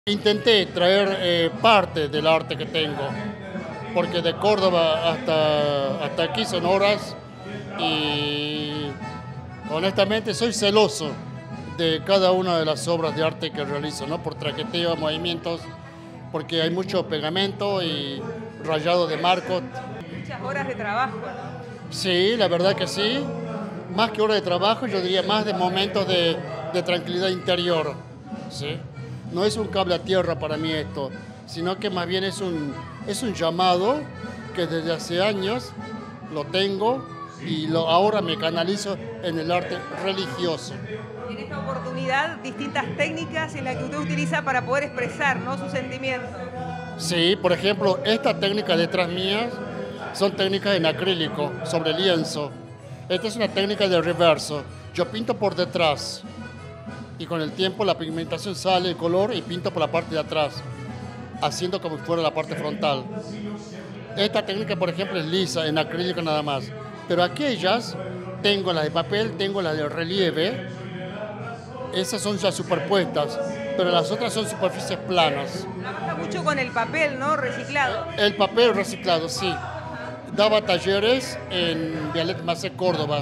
Intenté traer parte del arte que tengo, porque de Córdoba hasta aquí son horas y honestamente soy celoso de cada una de las obras de arte que realizo, ¿no? Por traqueteo, movimientos, porque hay mucho pegamento y rayado de marco. Muchas horas de trabajo, ¿no? Sí, la verdad que sí. Más que horas de trabajo, yo diría más de momentos de tranquilidad interior, ¿sí? No es un cable a tierra para mí esto, sino que más bien es un llamado que desde hace años lo tengo y ahora me canalizo en el arte religioso. En esta oportunidad, distintas técnicas en las que usted utiliza para poder expresar, ¿no?, sus sentimientos. Sí, por ejemplo, esta técnica detrás mías son técnicas en acrílico, sobre lienzo. Esta es una técnica de reverso. Yo pinto por detrás y con el tiempo la pigmentación sale, el color, y pinto por la parte de atrás, haciendo como si fuera la parte frontal. Esta técnica, por ejemplo, es lisa, en acrílico nada más. Pero aquellas, tengo las de papel, tengo las de relieve, esas son ya superpuestas, pero las otras son superficies planas. Trabaja mucho con el papel, ¿no?, reciclado. El papel reciclado, sí. Daba talleres en Vialet Macé, Córdoba.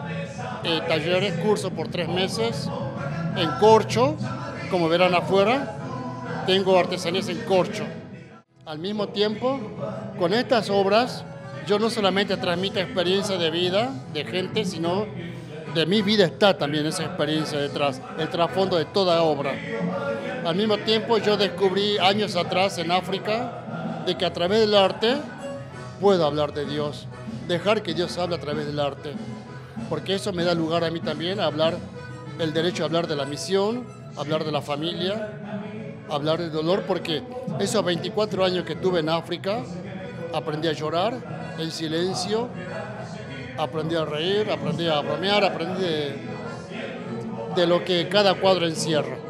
Talleres, curso por 3 meses. En corcho, como verán afuera, tengo artesanías en corcho. Al mismo tiempo, con estas obras, yo no solamente transmito experiencia de vida de gente, sino de mi vida está también esa experiencia detrás, el trasfondo de toda obra. Al mismo tiempo, yo descubrí años atrás en África de que a través del arte puedo hablar de Dios, dejar que Dios hable a través del arte, porque eso me da lugar a mí también a hablar, el derecho a hablar de la misión, hablar de la familia, hablar del dolor, porque esos 24 años que tuve en África, aprendí a llorar en silencio, aprendí a reír, aprendí a bromear, aprendí de lo que cada cuadro encierra.